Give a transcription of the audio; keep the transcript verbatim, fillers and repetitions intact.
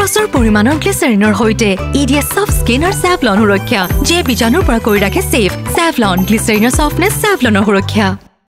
প্ৰচুৰ পৰিমাণৰ গ্লিচাৰিনৰ সৈতে ই দিয়ে সফট স্কিন আৰু Savlon সুৰক্ষা যিয়ে বীজাণুৰ পৰা কৰি ৰাখে সেফ Savlon Glycerin Soapness Savlonৰ সুৰক্ষা